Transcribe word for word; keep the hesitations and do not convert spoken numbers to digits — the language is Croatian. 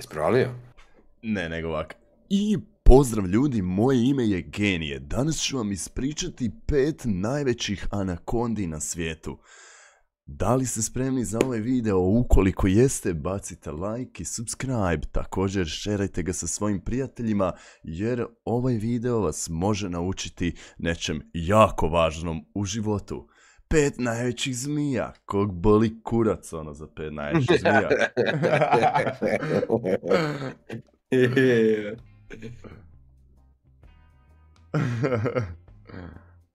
Jesi provalio? Ne, nego ovak. I pozdrav ljudi, moje ime je Genije. Danas ću vam ispričati pet najvećih anakondi na svijetu. Da li ste spremni za ovaj video? Ukoliko jeste, bacite like i subscribe. Također šerajte ga sa svojim prijateljima, jer ovaj video vas može naučiti nečem jako važnom u životu. Pet najvećih zmija. Kog boli kurac ono za pet najvećih zmija.